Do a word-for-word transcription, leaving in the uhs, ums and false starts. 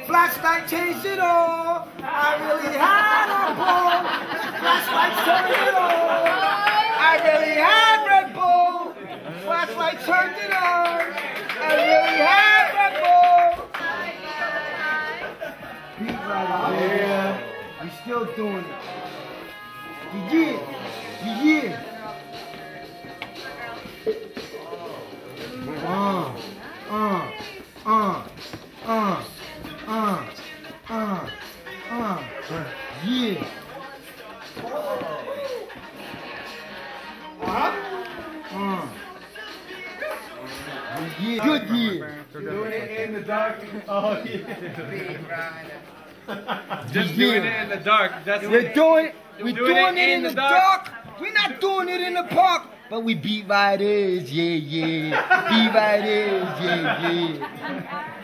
Flashlight changed it all. I really had a ball. Flashlight turned it on. I really had Red Bull. Flashlight turned it on. I really had Red Bull. Beat right yeah. We still doing it. Yeah, yeah. Uh, uh, uh, uh, uh, uh, uh, yeah. Uh, uh. Yeah, good year. Doing it in the dark. Oh yeah. Just doing it in the dark. That's We're doing, we're doing doing it it in in the the dark. dark. We're not doing it in the park. But we beat riders, yeah, yeah. Beat riders, yeah, yeah.